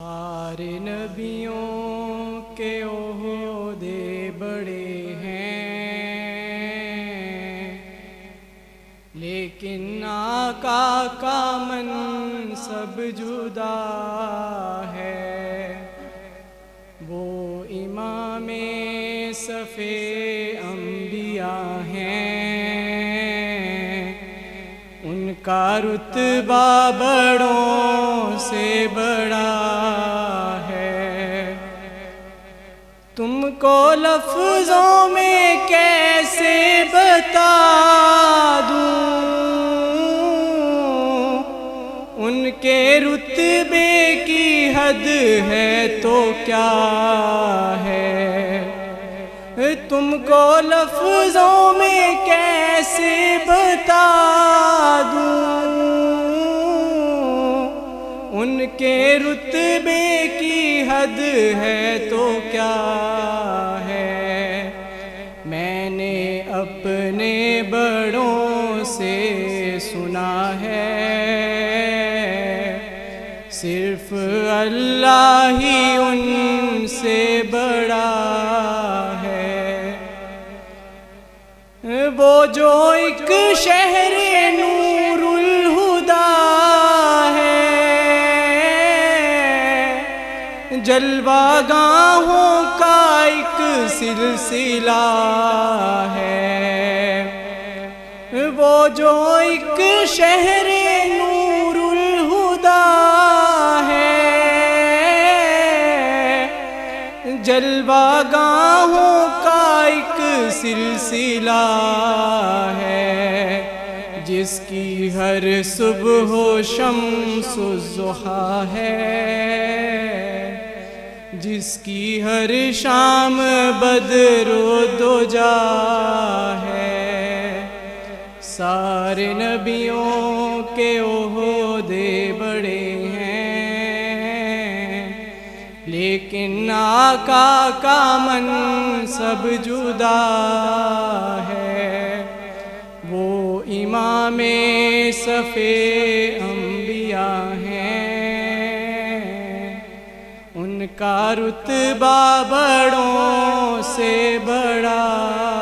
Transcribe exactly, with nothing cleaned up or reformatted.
سارے نبیوں کے عہدے بڑے ہیں، لیکن آقا کا منصب جدا ہے۔ وہ امام صف انبیاء ہیں، ان کا رتبہ بڑوں سے بڑا ہے۔ تم کو لفظوں میں کیسے بتا دوں، ان کے رتبے کی حد ہے تو کیا ہے۔ تم کو لفظوں میں کیسے بتا دوں، ان کے رتبے کی حد ہے تو کیا ہے۔ میں نے اپنے بڑوں سے سنا ہے، صرف اللہ ہی ان سے بڑا ہے۔ وہ جو ایک شہر نور الہدا ہے، جلوہ گاہوں کا ایک سلسلہ ہے۔ وہ جو ایک شہر نور الہدا ہے، جلوہ گاہوں کا ایک سلسلہ ہے، جس کی ہر صبح و شمس الضحیٰ ہے، جس کی ہر شام بدر و دجا ہے۔ سارے نبیوں کے عہدے بڑے ہیں، لیکن آقا کا منصب جدا ہے۔ وہ امام صف انبیاء ہیں، ان کا رتبہ بڑوں سے بڑا